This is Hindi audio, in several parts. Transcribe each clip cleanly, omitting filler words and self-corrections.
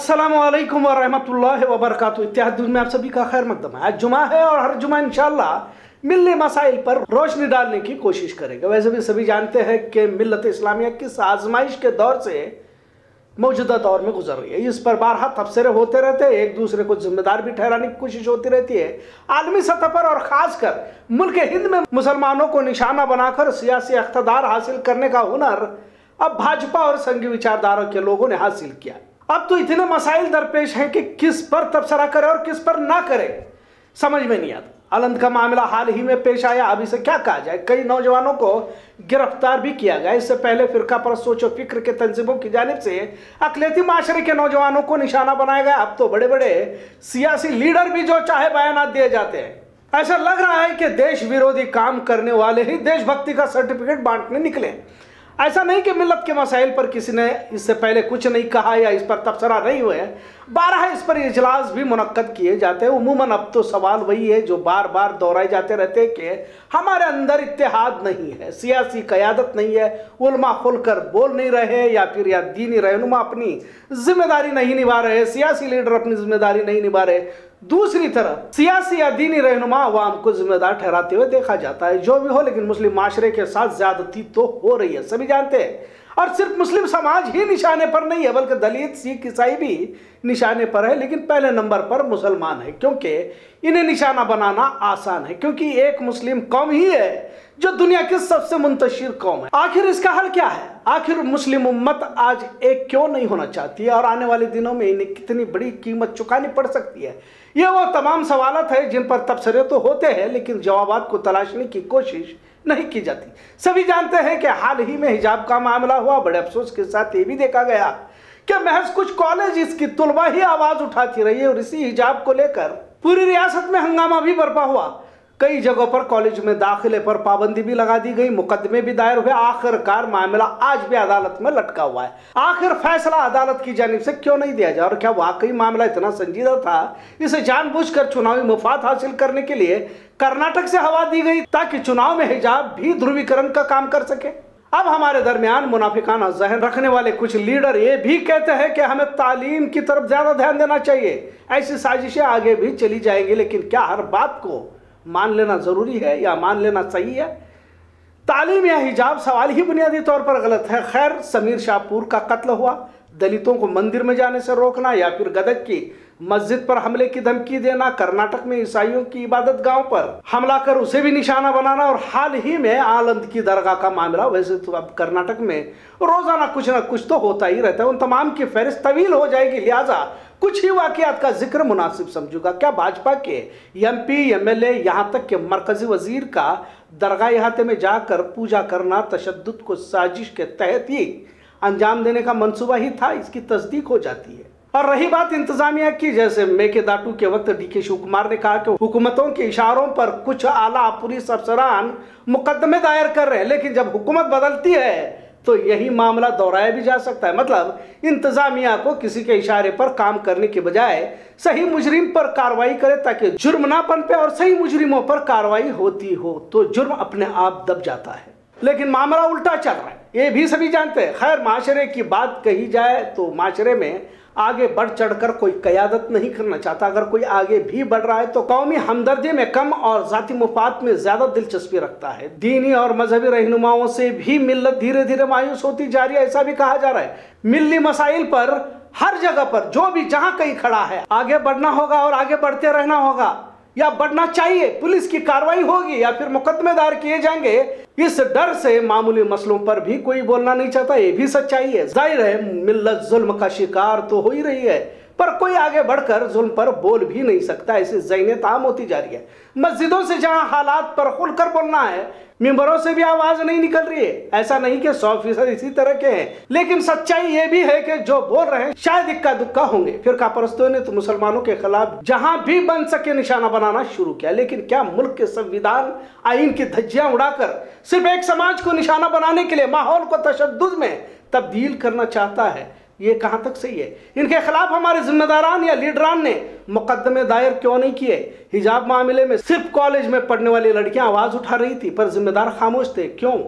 अस्सलामुअलैकुम वरहमतुल्लाहि वबरकातुहू। इत्तेहाद में आप सभी का खैर मकदम है। आज जुमा है और हर जुमा इंशाअल्लाह मिल्ली मसाइल पर रोशनी डालने की कोशिश करेंगे। वैसे भी सभी जानते हैं कि मिल्लत इस्लामिया किस आजमाइश के दौर से मौजूदा दौर में गुजर रही है। इस पर बारहा तबसरे होते रहते हैं, एक दूसरे को जिम्मेदार भी ठहराने की कोशिश होती रहती है। आलमी सतह पर और खासकर मुल्क हिंद में मुसलमानों को निशाना बनाकर सियासी इख्तिदार हासिल करने का हुनर अब भाजपा और संघी विचारधारा के लोगों ने हासिल किया। अब तो इतने मसाइल दरपेश हैं कि किस पर तबसरा करे और किस पर ना करे समझ में नहीं आता। अलंद का मामला हाल ही में पेश आया, अब इसे क्या कहा जाए। कई नौजवानों को गिरफ्तार भी किया गया। इससे पहले फिरका परस्त सोच और फिक्र के तंजीमों की जानिब से अकलियती माशरे के नौजवानों को निशाना बनाया गया। अब तो बड़े बड़े सियासी लीडर भी जो चाहे बयान दिए जाते हैं। ऐसा लग रहा है कि देश विरोधी काम करने वाले ही देशभक्ति का सर्टिफिकेट बांटने निकले। ऐसा नहीं कि मिल्लत के मसाइल पर किसी ने इससे पहले कुछ नहीं कहा या इस पर तबसरा नहीं हुए। 12 इस पर इजलास भी मुनक्कद किए जाते हैं। उमूमन अब तो सवाल वही है जो बार बार दोहराए जाते रहते हैं कि हमारे अंदर इत्तेहाद नहीं है, सियासी क़यादत नहीं है, उलमा खुलकर बोल नहीं रहे या फिर या दीनी रहनुमा अपनी जिम्मेदारी नहीं निभा रहे, सियासी लीडर अपनी जिम्मेदारी नहीं निभा रहे। दूसरी तरफ सियासी या दीनी रहनुमा अवाम को जिम्मेदार ठहराते हुए देखा जाता है। जो भी हो, लेकिन मुस्लिम माशरे के साथ ज्यादती तो हो रही है, सभी जानते हैं। और सिर्फ मुस्लिम समाज ही निशाने पर नहीं है, बल्कि दलित, सिख, ईसाई भी निशाने पर है। लेकिन पहले नंबर पर मुसलमान है, क्योंकि इन्हें निशाना बनाना आसान है, क्योंकि एक मुस्लिम कौम ही है जो दुनिया की सबसे मुंतशिर कौम है। आखिर इसका हल क्या है? आखिर मुस्लिम उम्मत आज एक क्यों नहीं होना चाहती है और आने वाले दिनों में इन्हें कितनी बड़ी कीमत चुकानी पड़ सकती है? ये वो तमाम सवालात है जिन पर तबसरे तो होते हैं, लेकिन जवाबात को तलाशने की कोशिश नहीं की जाती। सभी जानते हैं कि हाल ही में हिजाब का मामला हुआ। बड़े अफसोस के साथ ये भी देखा गया कि महज कुछ कॉलेज इसकी तुलबा ही आवाज उठाती रही है और इसी हिजाब को लेकर पूरी रियासत में हंगामा भी बरपा हुआ। कई जगहों पर कॉलेज में दाखिले पर पाबंदी भी लगा दी गई, मुकदमे भी दायर हुए। आखिरकार मामला आज भी अदालत में लटका हुआ है। आखिर फैसला अदालत की जानिब से क्यों नहीं दिया जाए? और क्या वाकई मामला इतना संजीदा था? इसे जानबूझकर चुनावी मुफाद हासिल करने के लिए कर्नाटक से हवा दी गई ताकि चुनाव में हिजाब भी ध्रुवीकरण का काम कर सके। अब हमारे दरमियान मुनाफिकाना जहन रखने वाले कुछ लीडर ये भी कहते हैं कि हमें तालीम की तरफ ज्यादा ध्यान देना चाहिए। ऐसी साजिशें आगे भी चली जाएंगी, लेकिन क्या हर बात को मान लेना जरूरी है या मान लेना सही है? तालीम या हिजाब सवाल ही बुनियादी तौर पर गलत है। खैर, समीर शाहपुर का कत्ल हुआ, दलितों को मंदिर में जाने से रोकना या फिर गदग की मस्जिद पर हमले की धमकी देना, कर्नाटक में ईसाइयों की इबादत गांव पर हमला कर उसे भी निशाना बनाना, और हाल ही में आलंद की दरगाह का मामला। वैसे तो अब कर्नाटक में रोजाना कुछ ना कुछ तो होता ही रहता है। उन तमाम की फहरिस्त तवील हो जाएगी, लिहाजा कुछ ही वाकयात का जिक्र मुनासिब समझूंगा। क्या भाजपा के एमपी, एमएलए, यहाँ तक के मरकजी वजीर का दरगाह इहाते में जाकर पूजा करना तशद्दुद को साजिश के तहत ही अंजाम देने का मंसूबा ही था, इसकी तस्दीक हो जाती है। और रही बात इंतजामिया की, जैसे मेकेदाटू के वक्त डीके शिव कुमार ने कहा कि हुकूमतों के इशारों पर कुछ आला पुलिस अफसरान मुकदमे दायर कर रहे हैं, लेकिन जब हुकूमत बदलती है तो यही मामला दोहराया भी जा सकता है। मतलब इंतजामिया को किसी के इशारे पर काम करने के बजाय सही मुजरिम पर कार्रवाई करे ताकि जुर्म ना पनपे, और सही मुजरिमों पर कार्रवाई होती हो तो जुर्म अपने आप दब जाता है। लेकिन मामला उल्टा चल रहा है, ये भी सभी जानते हैं। खैर, माशरे की बात कही जाए तो माशरे में आगे बढ़ चढ़कर कोई क़यादत नहीं करना चाहता। अगर कोई आगे भी बढ़ रहा है तो कौमी हमदर्दी में कम और ज़ाती मुफाद में ज़्यादा दिलचस्पी रखता है। दीनी और मजहबी रहनुमाओं से भी मिल्लत धीरे धीरे मायूस होती जा रही है, ऐसा भी कहा जा रहा है। मिल्ली मसाइल पर हर जगह पर जो भी जहां कहीं खड़ा है, आगे बढ़ना होगा और आगे बढ़ते रहना होगा, या बढ़ना चाहिए। पुलिस की कार्रवाई होगी या फिर मुकदमे दायर किए जाएंगे, इस डर से मामूली मसलों पर भी कोई बोलना नहीं चाहता। ये भी सच्चाई है। जाहिर है मिल्लत जुल्म का शिकार तो हो ही रही है, पर कोई आगे बढ़कर जुल्म पर बोल भी नहीं सकता। ऐसी ज़हनियत आम होती जा रही है। मस्जिदों से जहां हालात पर खुलकर बोलना है, मिंबरों से भी आवाज नहीं निकल रही है। ऐसा नहीं कि 100% इसी तरह के हैं, लेकिन सच्चाई ये भी है कि जो बोल रहे हैं शायद इक्का दुक्का होंगे। फिरका परस्तों ने तो मुसलमानों के खिलाफ जहां भी बन सके निशाना बनाना शुरू किया। लेकिन क्या मुल्क के संविधान, आईन की धज्जियां उड़ाकर सिर्फ एक समाज को निशाना बनाने के लिए माहौल को तशद्दुद में तब्दील करना चाहता है? ये कहां तक सही है? इनके खिलाफ हमारे जिम्मेदारान या लीडरान ने मुकदमे दायर क्यों नहीं किए? हिजाब मामले में सिर्फ कॉलेज में पढ़ने वाली लड़कियां आवाज उठा रही थी पर जिम्मेदार खामोश थे, क्यों?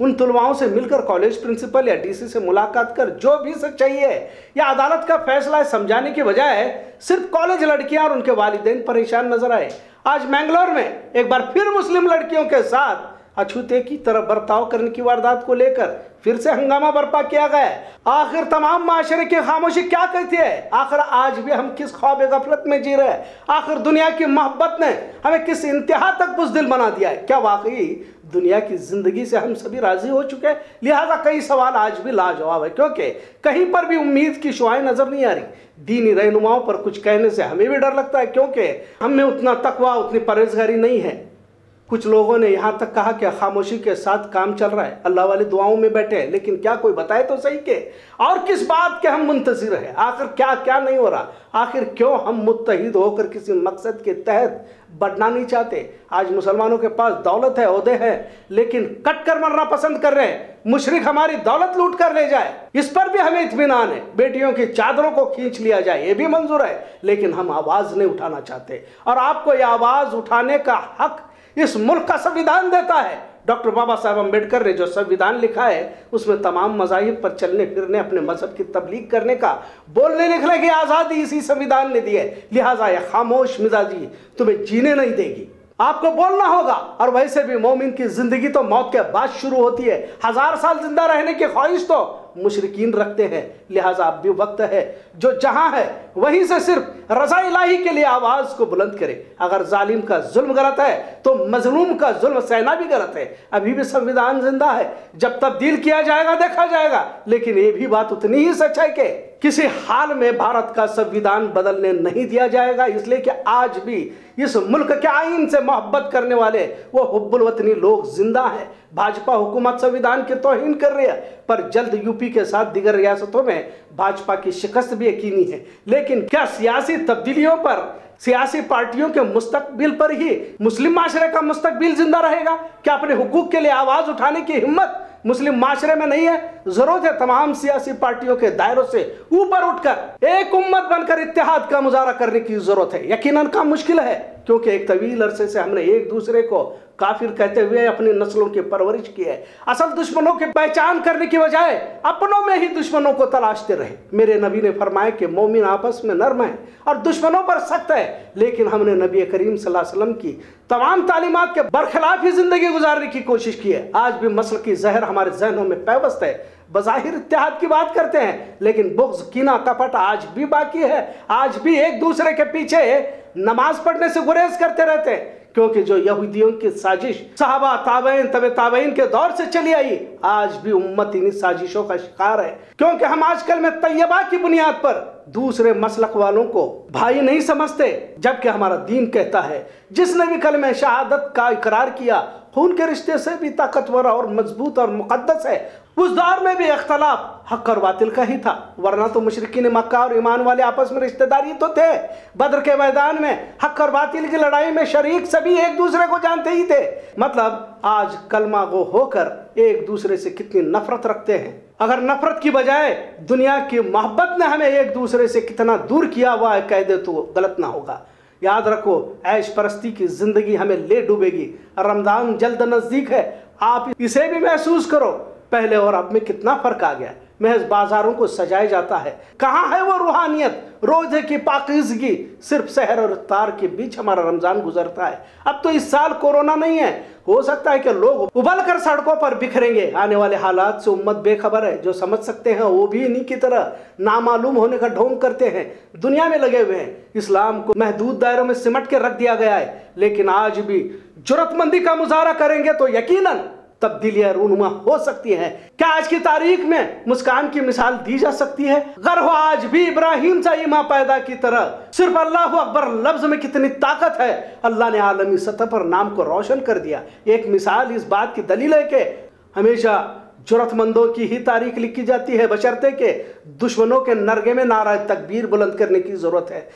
उन तुलवाओं से मिलकर कॉलेज प्रिंसिपल या डीसी से मुलाकात कर जो भी सच्चाई है या अदालत का फैसला है समझाने की बजाय सिर्फ कॉलेज लड़कियां और उनके वालिदैन परेशान नजर आए। आज मैंगलोर में एक बार फिर मुस्लिम लड़कियों के साथ अछूते की तरह बर्ताव करने की वारदात को लेकर फिर से हंगामा बर्पा किया गया है। आखिर तमाम माशरे की खामोशी क्या कहती है? आखिर आज भी हम किस ख्वाब गफलत में जी रहे हैं? आखिर दुनिया की मोहब्बत ने हमें किस इंतहा तक बुज़दिल बना दिया है? क्या वाकई दुनिया की जिंदगी से हम सभी राजी हो चुके हैं? लिहाजा कई सवाल आज भी लाजवाब है, क्योंकि कहीं पर भी उम्मीद की शुआएं नजर नहीं आ रही। दीनी रहनुमाओं पर कुछ कहने से हमें भी डर लगता है, क्योंकि हम में उतना तकवा, उतनी परहेजगारी नहीं है। कुछ लोगों ने यहाँ तक कहा कि खामोशी के साथ काम चल रहा है, अल्लाह वाले दुआओं में बैठे हैं, लेकिन क्या कोई बताए तो सही के और किस बात के हम मुंतज़िर हैं? आखिर क्या क्या नहीं हो रहा? आखिर क्यों हम मुत्तहिद होकर किसी मकसद के तहत बढ़ना नहीं चाहते? आज मुसलमानों के पास दौलत है, ओहदे हैं, लेकिन कट कर मरना पसंद कर रहे हैं। मुशरिक हमारी दौलत लूट कर ले जाए, इस पर भी हमें इत्मीनान है। बेटियों की चादरों को खींच लिया जाए, ये भी मंजूर है, लेकिन हम आवाज़ नहीं उठाना चाहते। और आपको यह आवाज़ उठाने का हक इस मुल्क का संविधान देता है। डॉक्टर बाबा साहब अम्बेडकर ने जो संविधान लिखा है उसमें तमाम मज़ाहिब पर चलने फिरने, अपने मजहब की तबलीग करने का, बोलने लिखने की आज़ादी इसी संविधान ने दी है। लिहाजा यह खामोश मिजाजी तुम्हें जीने नहीं देगी, आपको बोलना होगा। और वैसे भी मोमिन की जिंदगी तो मौत के बाद शुरू होती है, 1000 साल जिंदा रहने की ख्वाहिश तो मुशरिकीन रखते हैं। लिहाजा अब भी वक्त है जो जहां है वहीं से सिर्फ रज़ा इलाही के लिए आवाज को बुलंद करे। अगर जालिम का जुल्म गलत है तो मजलूम का जुल्म सहना भी गलत है। अभी भी संविधान जिंदा है, जब तब्दील किया जाएगा देखा जाएगा। लेकिन ये भी बात उतनी ही सच है कि किसी हाल में भारत का संविधान बदलने नहीं दिया जाएगा, इसलिए कि आज भी इस मुल्क के आईन से मोहब्बत करने वाले वो हुब्बुल वतनी लोग जिंदा हैं। भाजपा हुकूमत संविधान की तौहीन कर रही है, पर जल्द यूपी के साथ दीगर रियासतों में भाजपा की शिकस्त भी यकीनी है। लेकिन क्या सियासी तब्दीलियों पर, सियासी पार्टियों के मुस्तकबिल पर ही मुस्लिम माशरे का मुस्तकबिल जिंदा रहेगा? क्या अपने हुकूक के लिए आवाज उठाने की हिम्मत मुस्लिम माशरे में नहीं है? जरूरत है तमाम सियासी पार्टियों के दायरों से ऊपर उठकर एक उम्मत बनकर इत्तेहाद का मुजाहरा करने की जरूरत है। यकीनन काम मुश्किल है, क्योंकि एक तवील अरसे से हमने एक दूसरे को काफिर कहते हुए अपनी नस्लों की परवरिश की है। असल दुश्मनों की पहचान करने की बजाय अपनों में ही दुश्मनों को तलाशते रहे। मेरे नबी ने फरमाया कि मोमिन आपस में नर्म है और दुश्मनों पर सख्त है, लेकिन हमने नबी करीम सल्लल्लाहु अलैहि वसल्लम की तमाम तालीमात के बरखिलाफ ही जिंदगी गुजारने की कोशिश की है। आज भी मसल की जहर हमारे जहनों में पैवस्त है। बज़ाहिर इत्तेहाद की बात करते हैं, लेकिन बुग़्ज़, कीना, कपट आज भी बाकी है। आज भी एक दूसरे के पीछे नमाज पढ़ने से गुरेज करते रहते हैं, क्योंकि जो यहूदियों की साजिश सहाबा, ताबईन, तबे ताबईन के दौर से चली आई, आज भी उम्मत इन्हीं साजिशों का शिकार है। क्योंकि हम आजकल में तैयबा की बुनियाद पर दूसरे मसलक वालों को भाई नहीं समझते, जबकि हमारा दीन कहता है जिसने भी कलमे शहादत का इकरार किया खून के रिश्ते से भी ताकतवर और मजबूत और मुकद्दस है। उस दौर में भी इख्तलाफ हक और बातिल का ही था, वरना तो मुशरिकीन मक्का और ईमान वाले आपस में रिश्तेदारी तो थे। बदर के मैदान में हक और बातिल की लड़ाई में शरीक सभी एक दूसरे को जानते ही थे। मतलब आज कलमा गो होकर एक दूसरे से कितनी नफरत रखते हैं। अगर नफरत की बजाय दुनिया की मोहब्बत ने हमें एक दूसरे से कितना दूर किया हुआ है कह दे तो गलत ना होगा। याद रखो, ऐश परस्ती की जिंदगी हमें ले डूबेगी। रमजान जल्द नजदीक है, आप इसे भी महसूस करो। पहले और अब में कितना फर्क आ गया। महज बाजारों को सजाया जाता है, कहाँ है वो रूहानियत, रोजे की पाकीज़गी? सिर्फ सहर और इफ्तार के बीच हमारा रमजान गुजरता है। अब तो इस साल कोरोना नहीं है, हो सकता है कि लोग उबल कर सड़कों पर बिखरेंगे। आने वाले हालात से उम्मत बेखबर है। जो समझ सकते हैं वो भी इन्हीं की तरह नामालूम होने का ढोंग करते हैं, दुनिया में लगे हुए हैं। इस्लाम को महदूद दायरों में सिमट के रख दिया गया है, लेकिन आज भी जुर्रतमंदी का मुजाहरा करेंगे तो यकीनन तब्दीलियां रूनुमा हो सकती है। क्या आज की तारीख में मुस्कान की मिसाल दी जा सकती है? अगर हो आज भी इब्राहिम सा ईमा पैदा की तरह, सिर्फ अल्लाह अकबर लफ्ज में कितनी ताकत है। अल्लाह ने आलमी सतह पर नाम को रोशन कर दिया। एक मिसाल इस बात की दलील है कि हमेशा जुर्रतमंदों की ही तारीख लिखी जाती है, बशर्ते के दुश्मनों के नरगे में नारा तकबीर बुलंद करने की जरूरत है।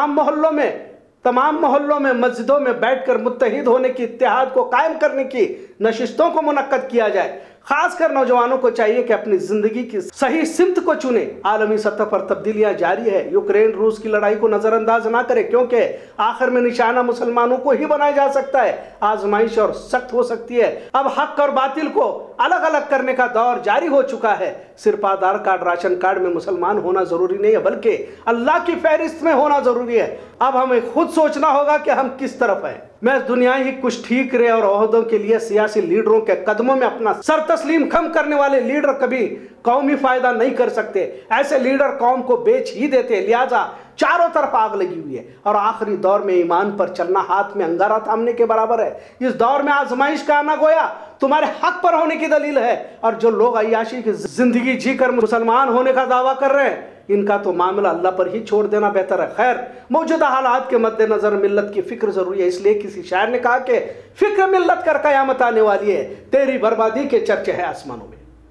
तमाम मोहल्लों में मस्जिदों में बैठकर मुत्तहिद होने की, इत्तेहाद को कायम करने की नशिस्तों को मुनक्कद किया जाए। खासकर नौजवानों को चाहिए कि अपनी जिंदगी की सही सिमत को चुने। आलमी सतह पर तब्दीलियां जारी है, यूक्रेन रूस की लड़ाई को नजरअंदाज ना करे, क्योंकि आखिर में निशाना मुसलमानों को ही बनाया जा सकता है। आजमाइश और सख्त हो सकती है। अब हक और बातिल को अलग अलग करने का दौर जारी हो चुका है। सिर्फ आधार कार्ड, राशन कार्ड में मुसलमान होना जरूरी नहीं है, बल्कि अल्लाह की फहरिस्त में होना जरूरी है। अब हमें खुद सोचना होगा कि हम किस तरफ हैं। मैं दुनिया ही कुछ ठीक रहे और ओहदों के लिए सियासी लीडरों के कदमों में अपना सर तस्लीम खम करने वाले लीडर कभी कौमी फायदा नहीं कर सकते। ऐसे लीडर कौम को बेच ही देते। लिहाजा चारों तरफ आग लगी हुई है और आखिरी दौर में ईमान पर चलना हाथ में अंगारा थामने के बराबर है। इस दौर में आजमाइश का आना गोया तुम्हारे हक पर होने की दलील है, और जो लोग अय्याशी की जिंदगी जीकर मुसलमान होने का दावा कर रहे हैं, इनका तो मामला अल्लाह पर ही छोड़ देना बेहतर है। खैर, मौजूदा हालात के मद्देनजर मिल्लत की फिक्र जरूरी है। इसलिए किसी शायर ने कहा कि फिक्र मिल्लत कर कयामत आने वाली है, तेरी बर्बादी के चर्चे हैं आसमानों में।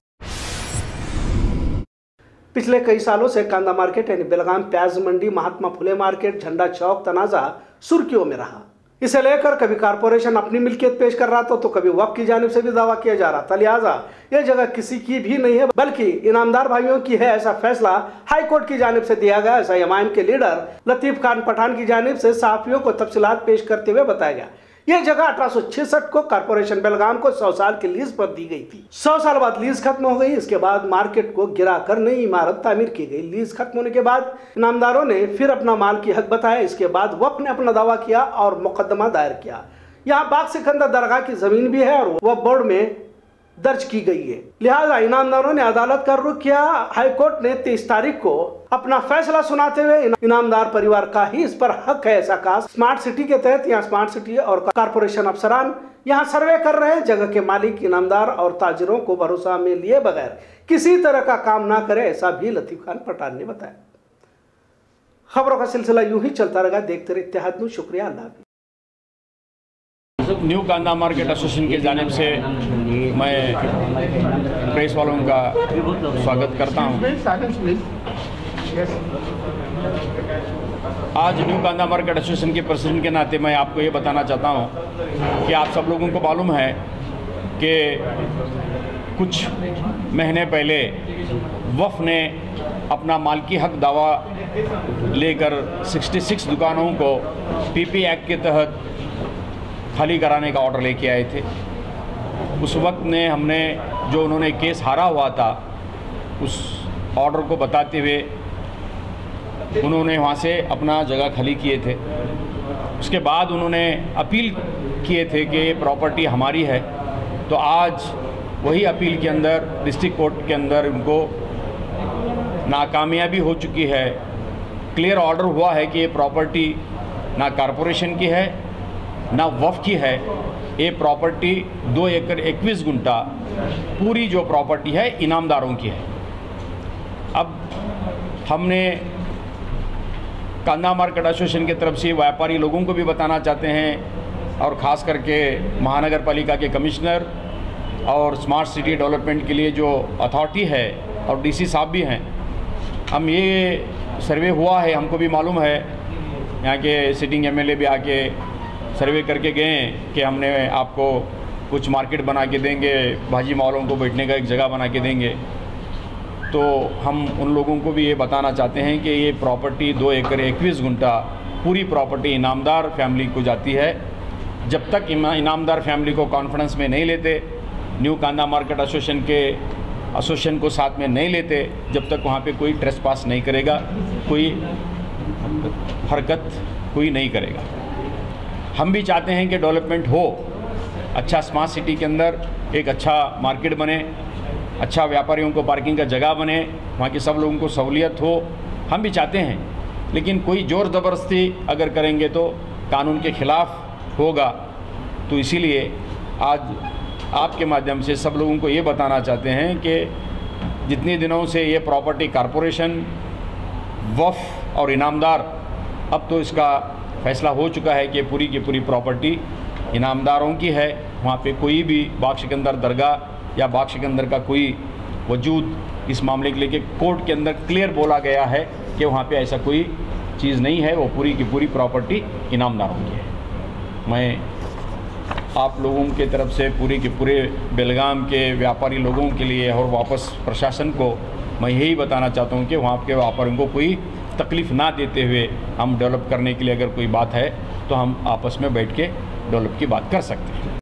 पिछले कई सालों से कांदा मार्केट यानी बेलगाम प्याज मंडी, महात्मा फुले मार्केट, झंडा चौक तनाजा सुर्खियों में रहा। इसे लेकर कभी कारपोरेशन अपनी मिल्कियत पेश कर रहा था तो कभी वक्फ की जानिब से भी दावा किया जा रहा था। लिहाजा यह जगह किसी की भी नहीं है, बल्कि इनामदार भाइयों की है। ऐसा फैसला हाई कोर्ट की जानिब से दिया गया। ऐसा एमआईएम के लीडर लतीफ खान पठान की जानिब से सहाफियों को तफसीलात पेश करते हुए बताया गया। यह जगह 1866 को कारपोरेशन बेलगाम को 100 साल की लीज पर दी गई थी। 100 साल बाद लीज खत्म हो गई। इसके बाद मार्केट को गिरा कर नई इमारत तामीर की गई। लीज खत्म होने के बाद इनामदारों ने फिर अपना माल की हक बताया। इसके बाद वक्फ ने अपना दावा किया और मुकदमा दायर किया। यहाँ बाग सिकंदर दरगाह की जमीन भी है और वह बोर्ड में दर्ज की गई है। लिहाजा इनामदारों ने अदालत का रुख किया। हाईकोर्ट ने 23 तारीख को अपना फैसला सुनाते हुए इनामदार परिवार का ही इस पर हक है ऐसा कहा। स्मार्ट सिटी के तहत यहाँ स्मार्ट सिटी और कारपोरेशन अफसरान यहाँ सर्वे कर रहे हैं। जगह के मालिक, इनामदार और ताजिरों को भरोसा में लिए बगैर किसी तरह का काम ना करे, ऐसा भी लतीफ खान पठान ने बताया। खबरों का सिलसिला यूं ही चलता रहेगा। देखते रहे इत्तेहाद न्यूज़। शुक्रिया। अल्लाह। न्यू कांदा मार्केट एसोसिएशन की जानिब से मैं प्रेस वालों का स्वागत करता हूं। आज न्यू कांदा मार्केट एसोसिएशन के प्रेसिडेंट के नाते मैं आपको ये बताना चाहता हूं कि आप सब लोगों को मालूम है कि कुछ महीने पहले वफ़ ने अपना मालकी हक दावा लेकर 66 दुकानों को पीपी एक्ट के तहत खाली कराने का ऑर्डर लेके आए थे। उस वक्त ने हमने जो उन्होंने केस हारा हुआ था उस ऑर्डर को बताते हुए उन्होंने वहाँ से अपना जगह खाली किए थे। उसके बाद उन्होंने अपील किए थे कि ये प्रॉपर्टी हमारी है। तो आज वही अपील के अंदर डिस्ट्रिक्ट कोर्ट के अंदर उनको नाकामयाबी हो चुकी है। क्लियर ऑर्डर हुआ है कि ये प्रॉपर्टी ना कारपोरेशन की है ना वफ़ की है। ये प्रॉपर्टी 2 एकड़ 21 गुंठा पूरी जो प्रॉपर्टी है इनामदारों की है। अब हमने कांदा मार्केट एसोसिएशन की तरफ से व्यापारी लोगों को भी बताना चाहते हैं और ख़ास करके महानगर पालिका के कमिश्नर और स्मार्ट सिटी डेवलपमेंट के लिए जो अथॉरिटी है और डीसी साहब भी हैं। हम ये सर्वे हुआ है, हमको भी मालूम है, यहाँ के सिटिंग एमएलए भी आके सर्वे करके गए कि हमने आपको कुछ मार्केट बना के देंगे, भाजी मालों को बैठने का एक जगह बना के देंगे। तो हम उन लोगों को भी ये बताना चाहते हैं कि ये प्रॉपर्टी 2 एकड़ 21 गुंठा पूरी प्रॉपर्टी इनामदार फैमिली को जाती है। जब तक इनामदार फैमिली को कॉन्फिडेंस में नहीं लेते, न्यू कांदा मार्केट एसोसिएशन को साथ में नहीं लेते, जब तक वहाँ पे कोई ट्रेसपास नहीं करेगा, कोई हरकत कोई नहीं करेगा। हम भी चाहते हैं कि डेवलपमेंट हो, अच्छा स्मार्ट सिटी के अंदर एक अच्छा मार्केट बने, अच्छा व्यापारियों को पार्किंग का जगह बने, वहाँ के सब लोगों को सहूलियत हो, हम भी चाहते हैं। लेकिन कोई ज़ोर ज़बरदस्ती अगर करेंगे तो कानून के ख़िलाफ़ होगा। तो इसीलिए आज आपके माध्यम से सब लोगों को ये बताना चाहते हैं कि जितने दिनों से ये प्रॉपर्टी कारपोरेशन, वफ़ और इनामदार, अब तो इसका फैसला हो चुका है कि पूरी की पूरी प्रॉपर्टी इनामदारों की है। वहाँ पे कोई भी बाग सिकंदर दरगाह या बाग सिकंदर का कोई वजूद इस मामले के लेके कोर्ट के अंदर क्लियर बोला गया है कि वहाँ पे ऐसा कोई चीज़ नहीं है। वो पूरी की पूरी प्रॉपर्टी इनामदारों की है। मैं आप लोगों के तरफ से पूरे के पूरे बेलगाम के व्यापारी लोगों के लिए और वापस प्रशासन को मैं यही बताना चाहता हूँ कि वहाँ के व्यापारियों को कोई तकलीफ़ ना देते हुए हम डेवलप करने के लिए अगर कोई बात है तो हम आपस में बैठ के डेवलप की बात कर सकते हैं।